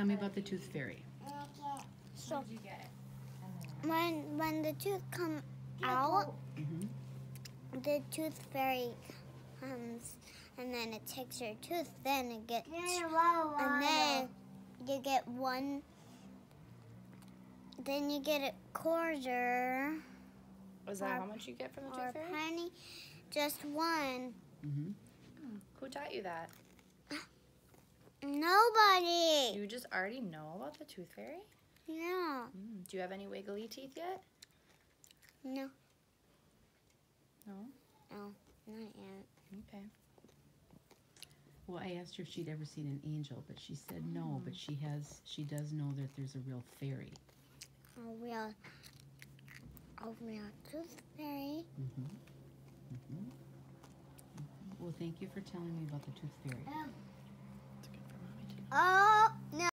Tell me about the tooth fairy. So when the tooth come out, the tooth fairy comes and then it takes your tooth. Then it gets, and then you get one. Then you get a quarter. Is that how much you get from the or tooth fairy? penny, just one. Who taught you that? Nobody. You just already know about the tooth fairy? Yeah. Do you have any wiggly teeth yet? No. No? No, not yet. Okay. Well, I asked her if she'd ever seen an angel, but she said no, but she does know that there's a real fairy. A real tooth fairy. Well, thank you for telling me about the tooth fairy. Oh, no.